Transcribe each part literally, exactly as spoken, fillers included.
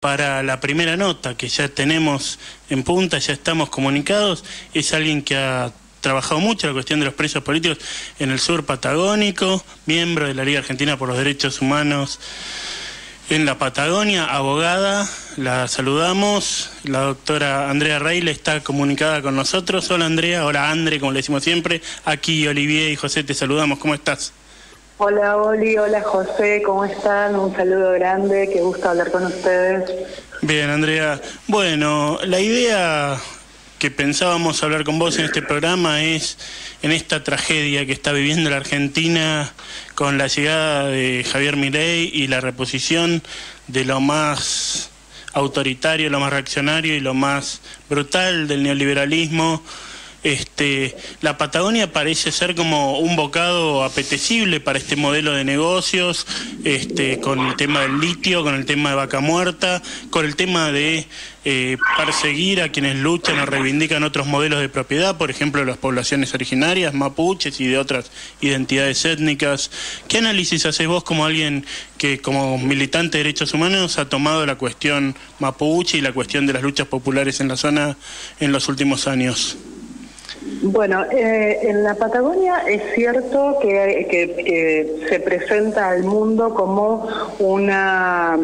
para la primera nota que ya tenemos en punta, ya estamos comunicados. Es alguien que ha trabajado mucho la cuestión de los presos políticos en el sur patagónico, miembro de la Liga Argentina por los Derechos Humanos en la Patagonia, abogada. La saludamos. La doctora Andrea Reile está comunicada con nosotros. Hola Andrea, hola Andre, como le decimos siempre. Aquí Olivier y José te saludamos. ¿Cómo estás? Hola Oli, hola José, ¿cómo están? Un saludo grande, qué gusto hablar con ustedes. Bien, Andrea. Bueno, la idea que pensábamos hablar con vos en este programa es en esta tragedia que está viviendo la Argentina con la llegada de Javier Milei y la reposición de lo más autoritario, lo más reaccionario y lo más brutal del neoliberalismo. Este, la Patagonia parece ser como un bocado apetecible para este modelo de negocios, este, con el tema del litio, con el tema de Vaca Muerta, con el tema de eh, perseguir a quienes luchan o reivindican otros modelos de propiedad, por ejemplo, las poblaciones originarias, mapuches y de otras identidades étnicas. ¿Qué análisis haces vos como alguien que, como militante de derechos humanos, ha tomado la cuestión mapuche y la cuestión de las luchas populares en la zona en los últimos años? Bueno, eh, en la Patagonia es cierto que, que, que se presenta al mundo como una,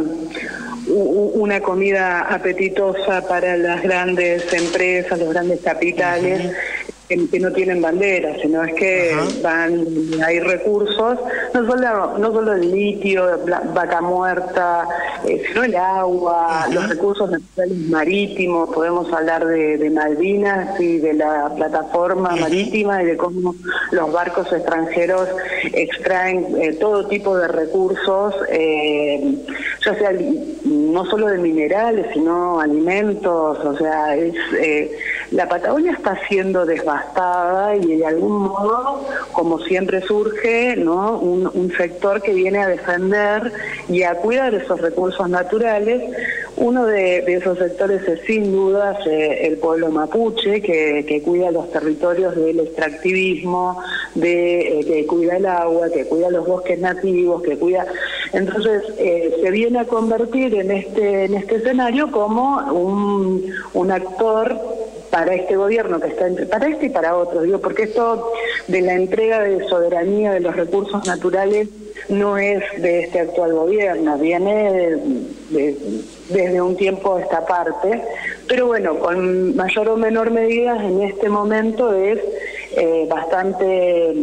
una comida apetitosa para las grandes empresas, los grandes capitales. Uh-huh. Que no tienen bandera, sino es que uh-huh. van, hay recursos, no solo, no solo el litio, Vaca Muerta, eh, sino el agua, uh-huh. los recursos naturales marítimos, podemos hablar de, de Malvinas y de la plataforma uh-huh. marítima y de cómo los barcos extranjeros extraen eh, todo tipo de recursos, eh, ya sea no solo de minerales, sino alimentos, o sea, es eh, la Patagonia está siendo devastada y de algún modo, como siempre surge, ¿no? un, un sector que viene a defender y a cuidar esos recursos naturales. Uno de, de esos sectores es sin dudas eh, el pueblo mapuche, que, que cuida los territorios del extractivismo, de, eh, que cuida el agua, que cuida los bosques nativos, que cuida... Entonces eh, se viene a convertir en este, en este escenario como un, un actor para este gobierno que está entre, para este y para otros, digo, porque esto de la entrega de soberanía de los recursos naturales no es de este actual gobierno, viene de, de, desde un tiempo a esta parte, pero bueno, con mayor o menor medida en este momento es eh, bastante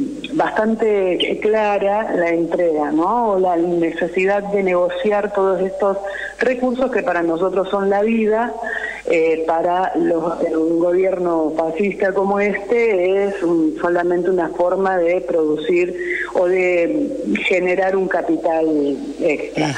bastante clara la entrega, ¿no? O la necesidad de negociar todos estos recursos que para nosotros son la vida. Eh, para los, un gobierno fascista como este es un, solamente una forma de producir o de generar un capital extra.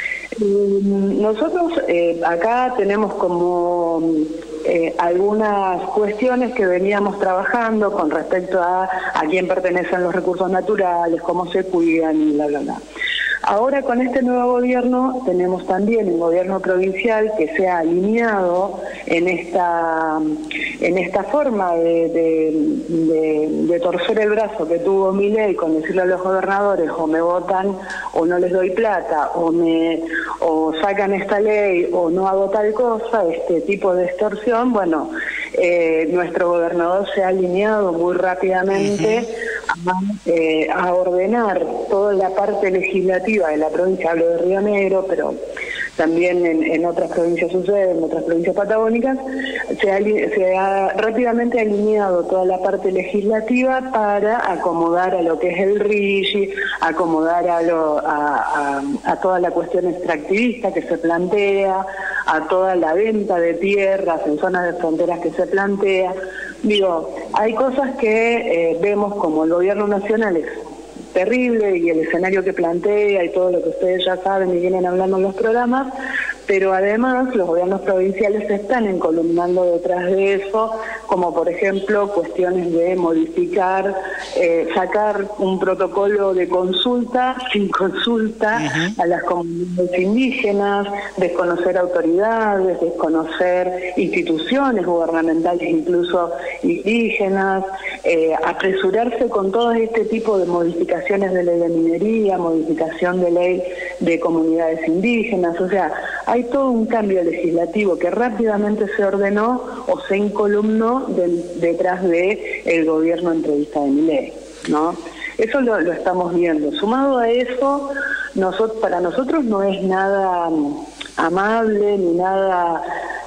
Uh-huh. Nosotros eh, acá tenemos como eh, algunas cuestiones que veníamos trabajando con respecto a a quién pertenecen los recursos naturales, cómo se cuidan y bla, bla, bla. Ahora con este nuevo gobierno tenemos también un gobierno provincial que se ha alineado en esta en esta forma de, de, de, de torcer el brazo que tuvo Milei con decirle a los gobernadores o me votan o no les doy plata o me o sacan esta ley o no hago tal cosa, este tipo de extorsión. Bueno, eh, nuestro gobernador se ha alineado muy rápidamente uh-huh. a, eh, a ordenar toda la parte legislativa de la provincia, hablo de Río Negro, pero también en, en otras provincias sucede, en otras provincias patagónicas, se ha, se ha rápidamente alineado toda la parte legislativa para acomodar a lo que es el RIGI, acomodar a, lo, a, a, a toda la cuestión extractivista que se plantea, a toda la venta de tierras en zonas de fronteras que se plantea. Digo, hay cosas que eh, vemos como el gobierno nacional es terrible y el escenario que plantea y todo lo que ustedes ya saben y vienen hablando en los programas, pero además los gobiernos provinciales se están encolumnando detrás de eso, como por ejemplo cuestiones de modificar, eh, sacar un protocolo de consulta sin consulta uh-huh. a las comunidades indígenas, desconocer autoridades, desconocer instituciones gubernamentales incluso indígenas, eh, apresurarse con todo este tipo de modificaciones de ley de minería, modificación de ley de comunidades indígenas, o sea, hay todo un cambio legislativo que rápidamente se ordenó o se encolumnó de, detrás de el gobierno entrevista de Milei, ¿no? Eso lo, lo estamos viendo. Sumado a eso, nosotros, para nosotros no es nada amable ni nada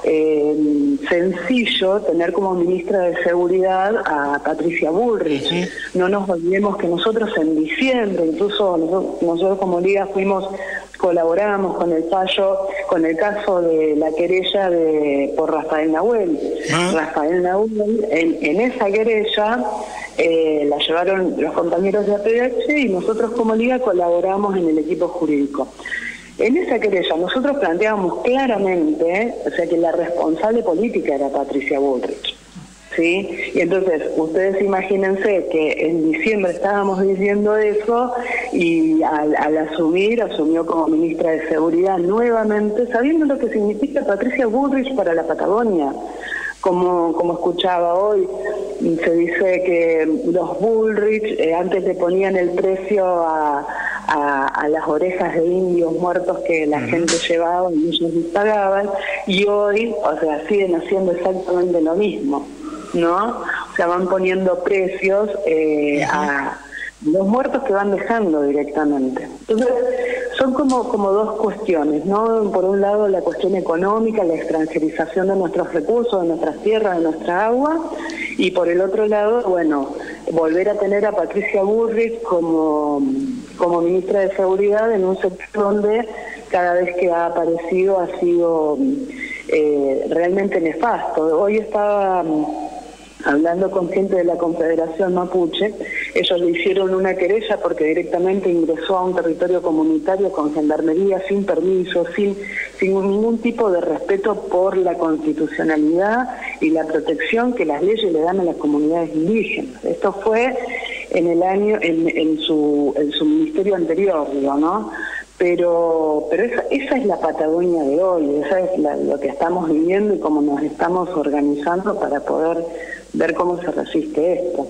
eh, sencillo tener como ministra de Seguridad a Patricia Bullrich. Uh-huh. No nos olvidemos que nosotros en diciembre, incluso nosotros, nosotros como Liga fuimos, colaboramos con el fallo, con el caso de la querella de por Rafael Nahuel. Uh-huh. Rafael Nahuel, en, en esa querella eh, la llevaron los compañeros de A P H y nosotros como Liga colaboramos en el equipo jurídico. En esa querella nosotros planteábamos claramente, ¿eh? o sea, que la responsable política era Patricia Bullrich, ¿sí? Y entonces, ustedes imagínense que en diciembre estábamos diciendo eso y al, al asumir, asumió como ministra de Seguridad nuevamente, sabiendo lo que significa Patricia Bullrich para la Patagonia. Como, como escuchaba hoy, se dice que los Bullrich eh, antes le ponían el precio a, a, a las orejas de indios muertos que la uh-huh. gente llevaba y ellos les pagaban, y hoy, o sea, siguen haciendo exactamente lo mismo, ¿no? O sea, van poniendo precios eh, uh-huh. a los muertos que van dejando directamente. Entonces, son como, como dos cuestiones, ¿no? Por un lado, la cuestión económica, la extranjerización de nuestros recursos, de nuestras tierras, de nuestra agua, y por el otro lado, bueno, volver a tener a Patricia Bullrich como, como ministra de Seguridad en un sector donde cada vez que ha aparecido ha sido eh, realmente nefasto. Hoy estaba hablando con gente de la Confederación Mapuche. Ellos le hicieron una querella porque directamente ingresó a un territorio comunitario con gendarmería, sin permiso, sin, sin ningún tipo de respeto por la constitucionalidad y la protección que las leyes le dan a las comunidades indígenas. Esto fue en el año, en, en su, en su ministerio anterior, digo, ¿no? Pero, pero esa, esa es la Patagonia de hoy, esa es la, lo que estamos viviendo y cómo nos estamos organizando para poder ver cómo se resiste esto.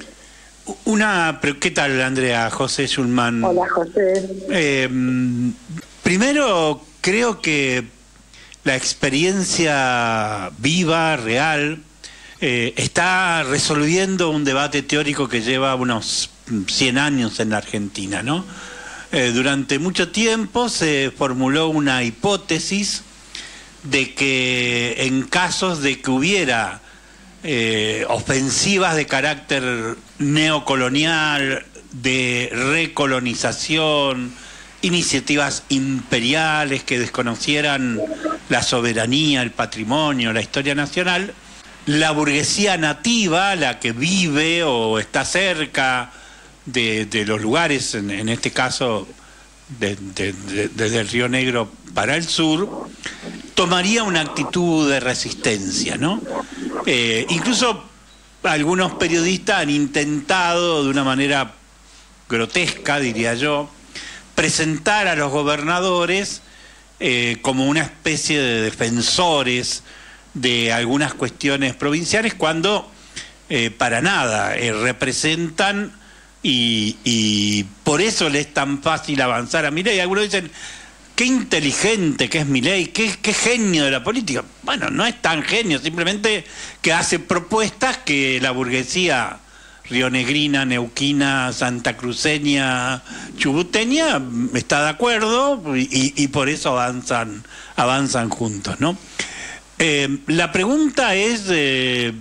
Una, ¿qué tal, Andrea? José Schulman. Hola, José. Eh, primero, creo que la experiencia viva, real, eh, está resolviendo un debate teórico que lleva unos cien años en la Argentina, ¿no? Eh, durante mucho tiempo se formuló una hipótesis de que en casos de que hubiera eh, ofensivas de carácter neocolonial, de recolonización, iniciativas imperiales que desconocieran la soberanía, el patrimonio, la historia nacional, la burguesía nativa, la que vive o está cerca De, de los lugares, en, en este caso de, de, de, desde el Río Negro para el sur, tomaría una actitud de resistencia, ¿no? Eh, incluso algunos periodistas han intentado de una manera grotesca, diría yo, presentar a los gobernadores eh, como una especie de defensores de algunas cuestiones provinciales, cuando eh, para nada eh, representan. Y, y por eso le es tan fácil avanzar a Milei. Algunos dicen, qué inteligente que es Milei, qué, qué genio de la política. Bueno, no es tan genio, simplemente que hace propuestas que la burguesía rionegrina, neuquina, santacruceña, chubuteña está de acuerdo y, y por eso avanzan, avanzan juntos, ¿no? Eh, la pregunta es... Eh,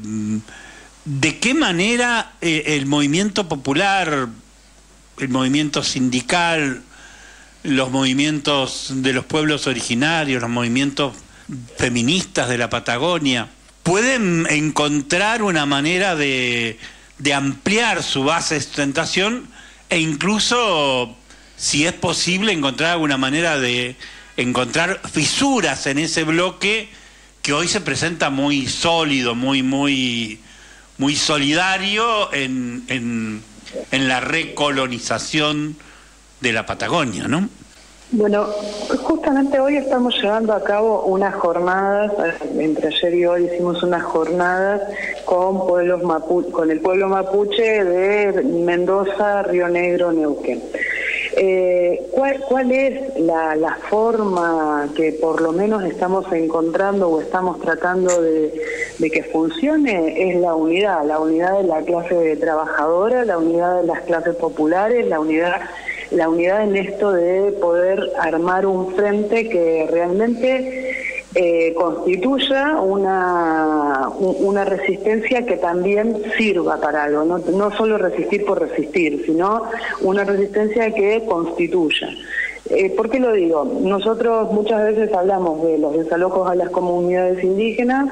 ¿de qué manera eh, el movimiento popular, el movimiento sindical, los movimientos de los pueblos originarios, los movimientos feministas de la Patagonia, pueden encontrar una manera de, de ampliar su base de sustentación e incluso, si es posible, encontrar alguna manera de encontrar fisuras en ese bloque que hoy se presenta muy sólido, muy, muy... muy solidario en, en, en la recolonización de la Patagonia, ¿no? Bueno, justamente hoy estamos llevando a cabo unas jornadas, entre ayer y hoy hicimos unas jornadas con pueblos mapu con el pueblo mapuche de Mendoza, Río Negro, Neuquén. Eh, ¿cuál, ¿Cuál es la, la forma que por lo menos estamos encontrando o estamos tratando de, de que funcione? Es la unidad, la unidad de la clase trabajadora, la unidad de las clases populares, la unidad, la unidad en esto de poder armar un frente que realmente eh, constituya una, una resistencia que también sirva para algo, no, no solo resistir por resistir, sino una resistencia que constituya. Eh, ¿Por qué lo digo? Nosotros muchas veces hablamos de los desalojos a las comunidades indígenas,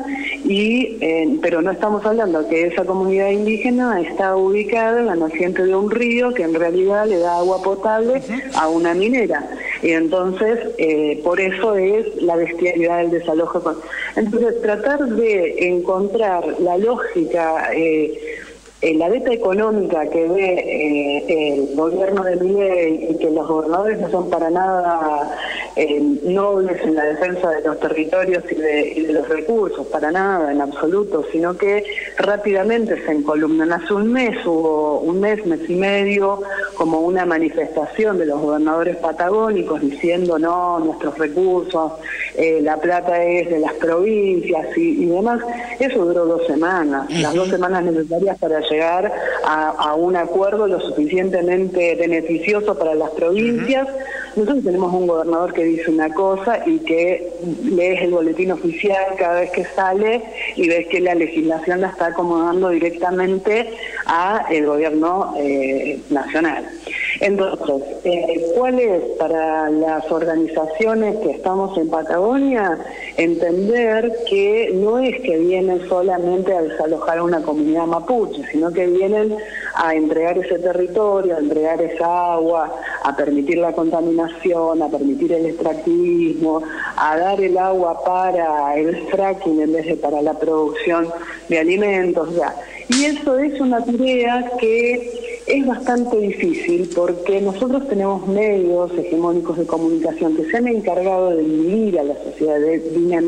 y eh, pero no estamos hablando que esa comunidad indígena está ubicada en la naciente de un río que en realidad le da agua potable a una minera. Y entonces, eh, por eso es la bestialidad del desalojo. Entonces, tratar de encontrar la lógica... Eh, Eh, la beta económica que ve eh, el gobierno de Milei, y que los gobernadores no son para nada eh, nobles en la defensa de los territorios y de, y de los recursos, para nada, en absoluto, sino que rápidamente se encolumnan. Hace un mes, hubo un mes, mes y medio, como una manifestación de los gobernadores patagónicos diciendo no, nuestros recursos, eh, la plata es de las provincias y, y demás. Eso duró dos semanas, las dos semanas necesarias para llegar a, a un acuerdo lo suficientemente beneficioso para las provincias. Uh-huh. Nosotros tenemos un gobernador que dice una cosa y que lees el boletín oficial cada vez que sale y ves que la legislación la está acomodando directamente a el gobierno eh, nacional. Entonces, eh, ¿cuál es para las organizaciones que estamos en Patagonia? Entender que no es que vienen solamente a desalojar a una comunidad mapuche, sino que vienen a entregar ese territorio, a entregar esa agua, a permitir la contaminación, a permitir el extractivismo, a dar el agua para el fracking en vez de para la producción de alimentos. O sea, y eso es una tarea que es bastante difícil porque nosotros tenemos medios hegemónicos de comunicación que se han encargado de dividir a la sociedad, de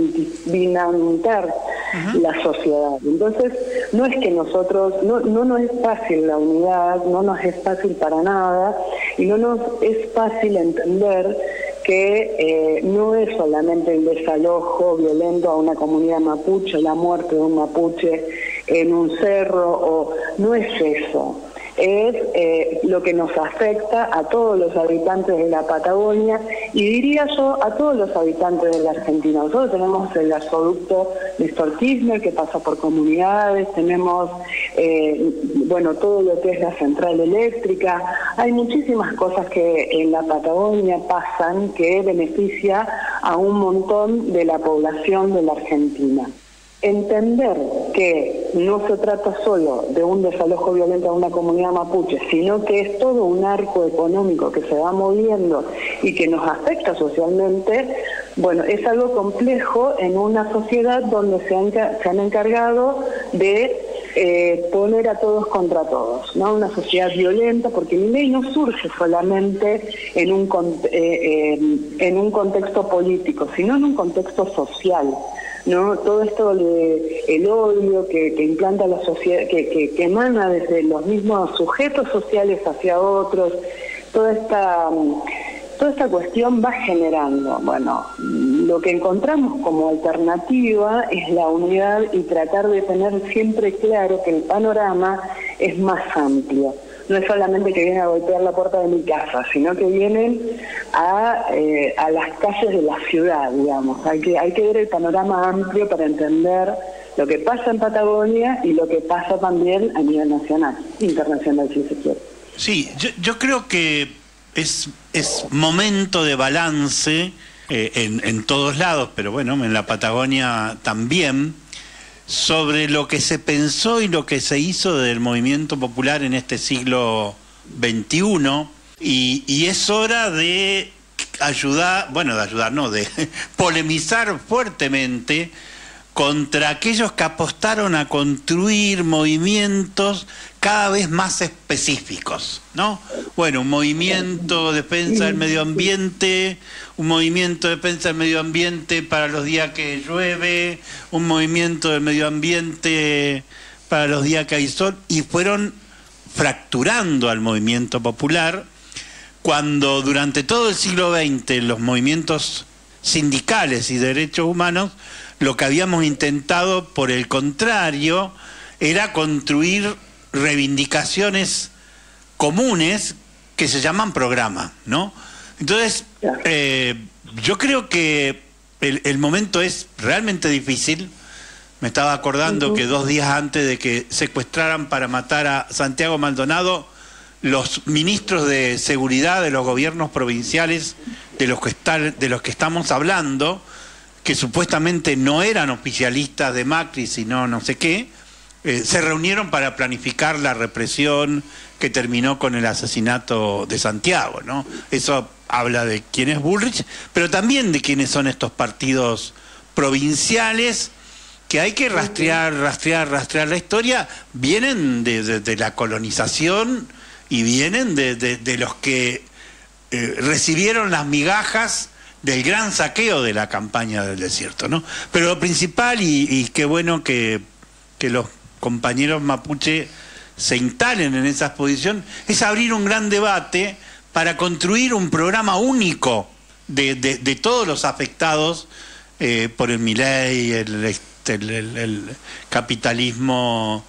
dinamitar uh-huh. la sociedad. Entonces, no es que nosotros, no, no nos es fácil la unidad, no nos es fácil para nada, y no nos es fácil entender que eh, no es solamente el desalojo violento a una comunidad mapuche, la muerte de un mapuche en un cerro, o no es eso. Es eh, lo que nos afecta a todos los habitantes de la Patagonia, y diría yo a todos los habitantes de la Argentina. Nosotros tenemos el gasoducto Néstor Kirchner que pasa por comunidades, tenemos eh, bueno, todo lo que es la central eléctrica. Hay muchísimas cosas que en la Patagonia pasan que beneficia a un montón de la población de la Argentina. Entender que no se trata solo de un desalojo violento a una comunidad mapuche, sino que es todo un arco económico que se va moviendo y que nos afecta socialmente, bueno, es algo complejo en una sociedad donde se han, se han encargado de eh, poner a todos contra todos, ¿no? Una sociedad violenta, porque mi ley no surge solamente en un, eh, eh, en un contexto político, sino en un contexto social. ¿No? Todo esto de el odio que, que implanta la sociedad, que, que, que emana desde los mismos sujetos sociales hacia otros, toda esta toda esta cuestión va generando, bueno, lo que encontramos como alternativa es la unidad y tratar de tener siempre claro que el panorama es más amplio. No es solamente que vienen a golpear la puerta de mi casa, sino que vienen a, eh, a las calles de la ciudad, digamos. Hay que, hay que ver el panorama amplio para entender lo que pasa en Patagonia y lo que pasa también a nivel nacional, internacional, si se quiere. Sí, yo, yo creo que es, es momento de balance eh, en, en todos lados, pero bueno, en la Patagonia también, sobre lo que se pensó y lo que se hizo del movimiento popular en este siglo veintiuno, y, y es hora de ayudar, bueno, de ayudar, no, de polemizar fuertemente contra aquellos que apostaron a construir movimientos cada vez más específicos, ¿no? Bueno, un movimiento de defensa del medio ambiente, un movimiento de defensa del medio ambiente para los días que llueve, un movimiento del medio ambiente para los días que hay sol, y fueron fracturando al movimiento popular, cuando durante todo el siglo veinte los movimientos sindicales y derechos humanos, lo que habíamos intentado, por el contrario, era construir reivindicaciones comunes que se llaman programa, ¿no? Entonces, eh, yo creo que el, el momento es realmente difícil. Me estaba acordando uh-huh. que dos días antes de que secuestraran para matar a Santiago Maldonado, los ministros de seguridad de los gobiernos provinciales de los que están, de los que estamos hablando, que supuestamente no eran oficialistas de Macri, sino no sé qué, eh, se reunieron para planificar la represión que terminó con el asesinato de Santiago, ¿no? Eso habla de quién es Bullrich, pero también de quiénes son estos partidos provinciales que hay que rastrear, rastrear, rastrear. La historia vienen de, de, de la colonización y vienen de, de, de los que eh, recibieron las migajas del gran saqueo de la campaña del desierto, ¿no? Pero lo principal, y, y qué bueno que, que los compañeros mapuche se instalen en esa posición, es abrir un gran debate para construir un programa único de, de, de todos los afectados eh, por el Milei, el, el, el, el capitalismo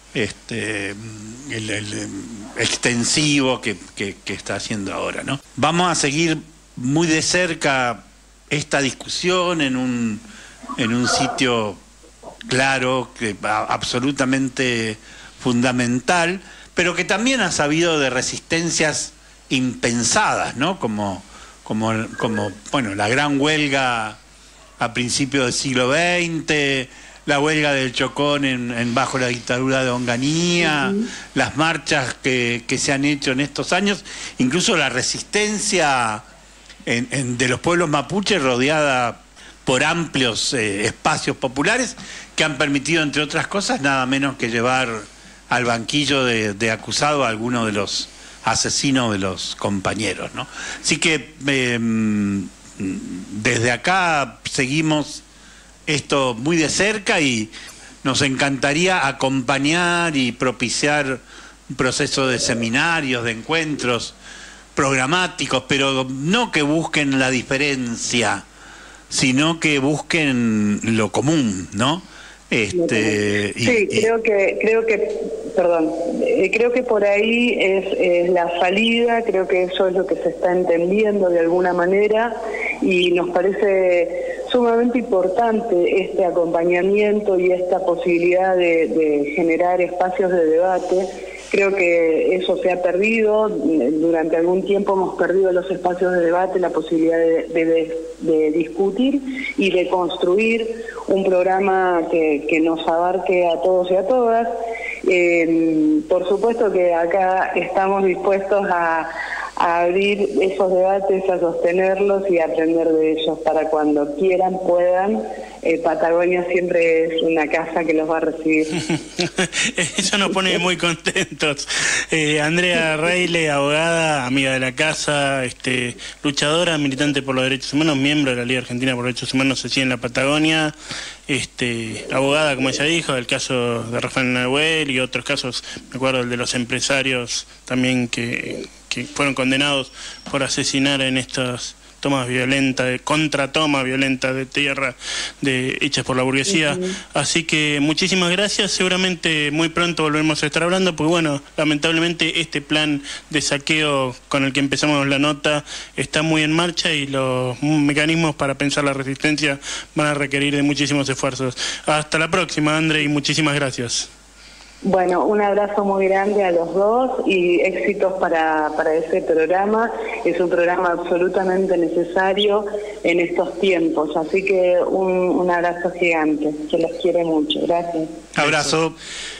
este el, el extensivo que, que, que está haciendo ahora, ¿no? Vamos a seguir muy de cerca esta discusión en un en un sitio claro, que absolutamente fundamental, pero que también ha sabido de resistencias impensadas, ¿no? Como como como bueno, la gran huelga a principios del siglo veinte, la huelga del Chocón en, en bajo la dictadura de Onganía, uh-huh. las marchas que, que se han hecho en estos años, incluso la resistencia en, en, de los pueblos mapuches rodeada por amplios eh, espacios populares que han permitido, entre otras cosas, nada menos que llevar al banquillo de, de acusado a alguno de los asesinos de los compañeros, ¿no? Así que eh, desde acá seguimos esto muy de cerca y nos encantaría acompañar y propiciar un proceso de seminarios, de encuentros programáticos, pero no que busquen la diferencia, sino que busquen lo común, ¿no? Este, sí, y, creo que, creo que, perdón, eh, creo que por ahí es, es la salida, creo que eso es lo que se está entendiendo de alguna manera y nos parece sumamente importante este acompañamiento y esta posibilidad de, de generar espacios de debate. Creo que eso se ha perdido, durante algún tiempo hemos perdido los espacios de debate, la posibilidad de, de, de, de discutir y de construir un programa que, que nos abarque a todos y a todas. Eh, por supuesto que acá estamos dispuestos a, a abrir esos debates, a sostenerlos y a aprender de ellos para cuando quieran, puedan. Eh, Patagonia siempre es una casa que los va a recibir. Eso nos pone muy contentos. Eh, Andrea Reile, abogada, amiga de la casa, este, luchadora, militante por los derechos humanos, miembro de la Liga Argentina por Derechos Humanos, así en la Patagonia, este, abogada, como ella dijo, del caso de Rafael Nahuel y otros casos, me acuerdo el de los empresarios también que, que fueron condenados por asesinar en estas tomas violentas, contratomas violentas de tierra de, hechas por la burguesía. Uh-huh. Así que muchísimas gracias, seguramente muy pronto volveremos a estar hablando, porque bueno, lamentablemente este plan de saqueo con el que empezamos la nota está muy en marcha y los mecanismos para pensar la resistencia van a requerir de muchísimos esfuerzos. Hasta la próxima, André, y muchísimas gracias. Bueno, un abrazo muy grande a los dos y éxitos para, para ese programa. Es un programa absolutamente necesario en estos tiempos, así que un, un abrazo gigante, que los quiere mucho. Gracias. Abrazo.